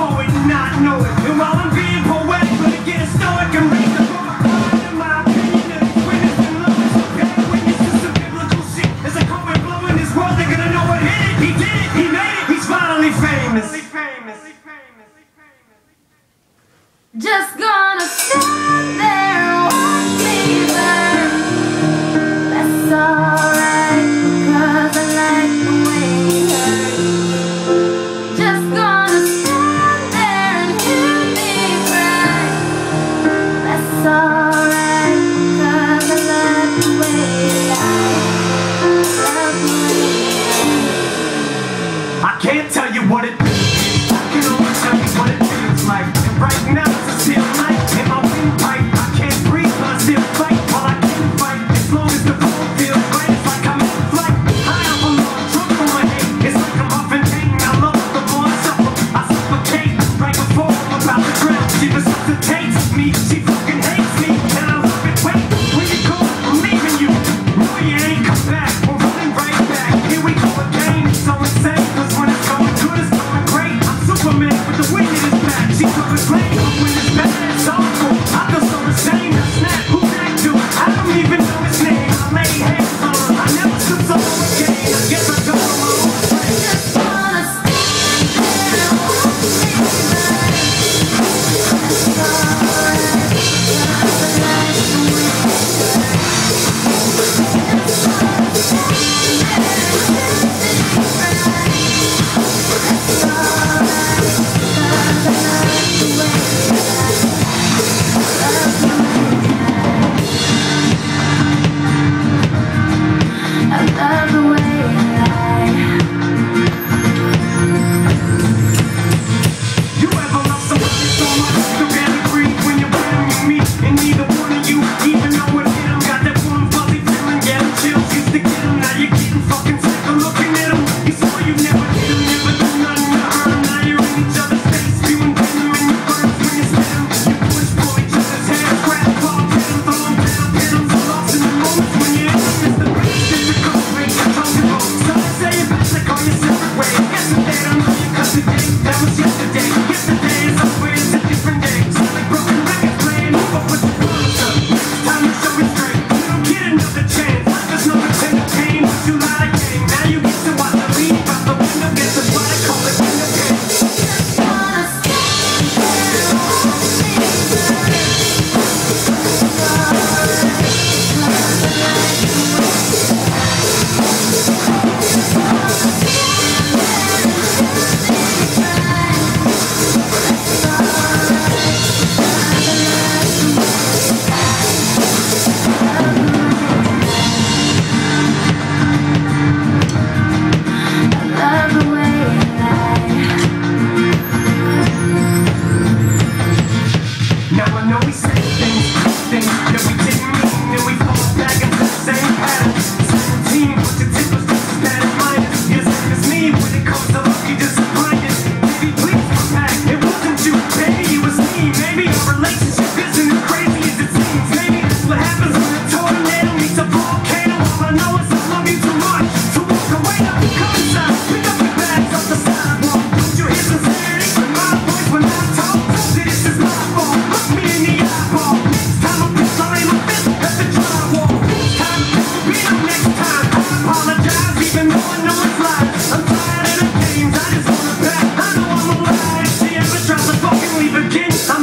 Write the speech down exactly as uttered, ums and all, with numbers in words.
know it, not know it. And while I'm being poetic, but it gets stoic and raise the bar. In my opinion, of these winners and lovers, okay? When you see some biblical shit, as a comet blowing this world, they're gonna know what hit it. He did it, he made it, he's finally famous. Just gonna stand there and watch me burn. That's alright, because I like the way it hurts. Just gonna stand there and hear me cry. That's alright, because I like the way I love the way I can't tell you what it is, I can only tell you what it feels like. And right now it's a still light in my windpipe. I can't breathe, but I still fight while I can fight. As long as the floor feels right, it's like I'm in flight. High up along, drunk on my hate. It's like I'm huffing pain. I love the more I suffer, I suffocate. Right before I'm about to drown, she resuscitates me. She fucking hates me, and I love it. Wait, when you go, I'm leaving you. No, you ain't come back. We're running right back. Here we go again. It's so insane, cause when it's going good, it's going great. I'm Superman with the wind in his back. She's going great, but when it's bad, it's awful. I feel so ashamed. I snap, who's that dude? I don't even know his name. I lay hands on him. I never stood so again. I guess I go on my own way. Just wanna stand there and watch me burn. That's alright, because I like the way it hurts. Just wanna stand there and hear me cry. That's alright, because I like the way it hurts. I love the way I You ever love somebody so much you barely breathe when you're with me? And neither one of you even know it hit 'em. Got that warm fuzzy feeling, yeah, them chills used to get 'em. Now you're getting fucking sick of looking at 'em. You swore you never did 'em, never do nothing to hurt 'em. Now you're in each other's face, spewing venom in your burns when you spit 'em. You push for each other's hair, grab, claw, hit 'em, throw 'em down, hit 'em. So lost in the moments when you're in 'em. It's the best physical break, control. Some say it best, they call you separate ways. Yesterday, don't know you 'cause today, that was yesterday. Yesterday is over, it's a different day. Sound like broken records playing over with the promise up. It's time to show it straight. You don't get another chance. There's no pretend to pain, but you lie again. Now you get to watch the lead out the window. Guess that's why they call it window game. just wanna stand there and watch me burn. That's alright, because I like the way it hurts. Just wanna stand there and hear me cry. That's alright, because I like the way I love the way I Now I know we say things, things that we didn't mean, and we fall back into the same pattern. Seventeen, but your tip was just as bad as mine. You're the same as me when it comes to love, you disappointed. Baby, please come back. It wasn't you, baby, it was me. Maybe our relationship isn't as crazy as it seems. Maybe that's what happens when a tornado meets a volcano. All I know is I love you too much to walk away. Now come inside, pick up your bags off the sidewalk. Put your ears in sincerity with my voice when I talk. This is my fault. Look me in the eyeball. Next time I'm pissed, I'll aim my fist at the drywall. Next time it's be the next time. I apologize even though I know it's lies. I'm tired of the games, I just wanna back. I know I'm a liar. If she ever tries to fucking leave again, I'm